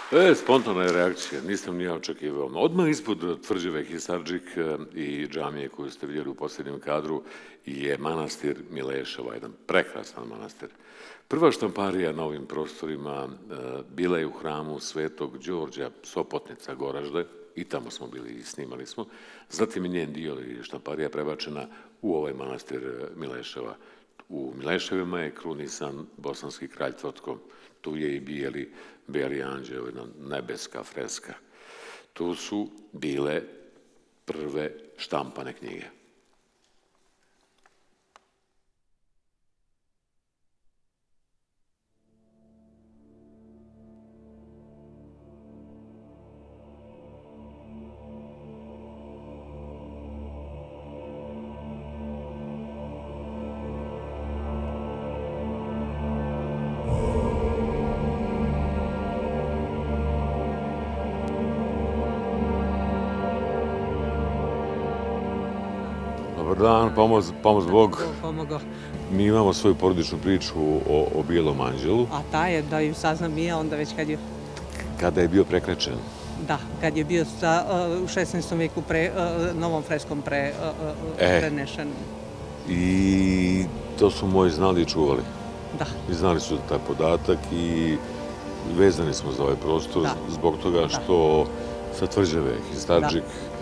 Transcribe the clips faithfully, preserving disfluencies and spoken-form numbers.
E, spontana je reakcija, nisam ni ja očekivao. Odmah ispod tvrđave Hisardžik i džamije koju ste vidjeli u posljednjem kadru je manastir Mileševa, jedan prekrasan manastir. Prva štamparija na ovim prostorima bila je u hramu Svetog Đorđa Sopotnica Goražde, i tamo smo bili i snimali smo. Zatim je njen dio i štamparija prebačena u ovaj manastir Mileševa. U Mileševima je krunisan bosanski kralj Tvotko. Tu je i bijeli, bijeli anđeo, jedna nebeska freska. Tu su bile prve štampane knjige. Dobar dan, pomoz Bog. Mi imamo svoju porodičnu priču o Bijelom anđelu. A ta je, da ju saznam i ja, onda već kad je... Kada je bio prekrečen? Da, kad je bio u šesnaestom vijeku novom freskom prenešen. I to su moji znali i čuvali? Da. I znali su taj podatak i vezani smo za ovaj prostor zbog toga što sa tvrđave Hisardžik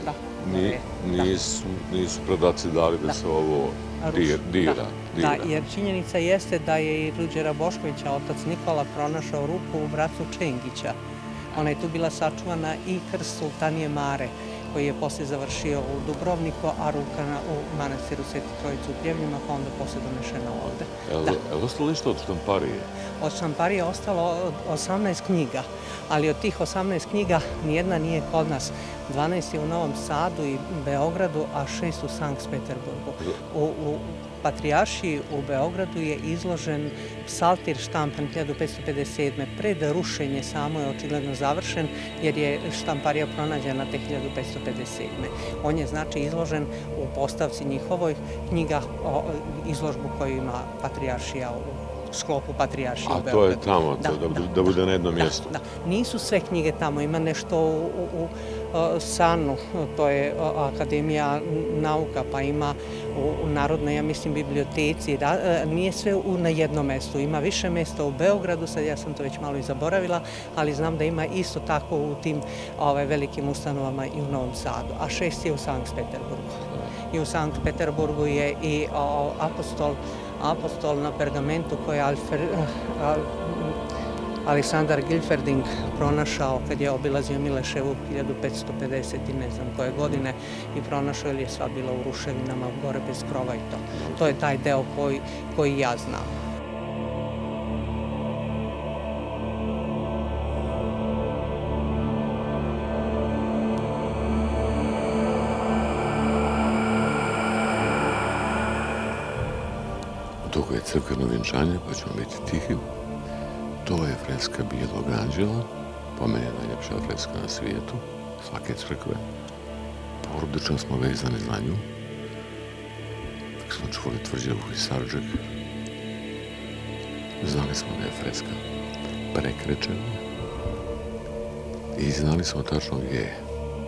nisu predaci dali da se ovo dira. Da, jer činjenica jeste da je i Ruđera Boškovića, otac Nikola, pronašao ruku u bracu Čengića. Ona je tu bila sačuvana i krst sultanije Mare, koji je poslije završio u Dubrovniku, a ruka u manastiru Sveti Trojicu u Pljevljima, pa onda poslije donešena ovde. Je li ostalo nešto od štamparije? Od štamparije je ostalo osamnaest knjiga, ali od tih osamnaest knjiga nijedna nije kod nas. dvanaest je u Novom Sadu i Beogradu, a šest u Sankt Peterburgu. U Patrijaršiji u Beogradu je izložen psaltir štampan hiljadu petsto pedeset sedme. Pred rušenje samo je očigledno završen, jer je štamparija pronađena te hiljadu petsto pedeset sedme. On je znači izložen u postavci njihovoj knjiga, izložbu koju ima Patrijaršija u sklopu Patrijaršije u Beogradu. A to je tamo, da bude na jednom mjestu? Da, nisu sve knjige tamo, ima nešto u Sanu, to je Akademija nauka, pa ima u Narodnoj, ja mislim, biblioteci. Nije sve na jednom mjestu, ima više mjesta u Beogradu, sad ja sam to već malo i zaboravila, ali znam da ima isto tako u tim velikim ustanovama i u Novom Sadu, a šest je u Sankt Peterburgu. I u Sankt Peterburgu je i apostol apostol na pergamentu koji je Aleksandar Gilferding pronašao kad je obilazio Mileševu hiljadu petsto pedeset i ne znam koje godine i pronašao, jer je sva bila u ruševinama, gore bez krova i to. To je taj deo koji ja znam. Toko je crkveno vjenčanje, pa ćemo biti tihi. To je freska Bijelog anđela, po meni je najljepša freska na svijetu, svake crkve. Porodično smo vezani za nju. Tako smo čuli tvrđavu Hisardžik. Znali smo da je freska prekrečena i znali smo tačno gdje je.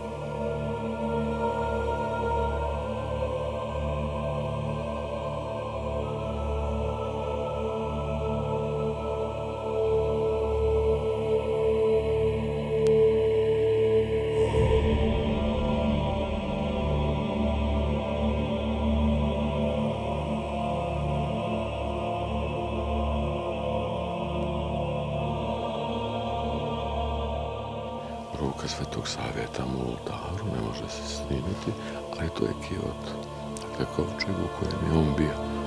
Ruka Svetog Save je tamo u oltaru, ne može se snimiti, ali to je kivot, dakle kovčeg u kojem je on bio.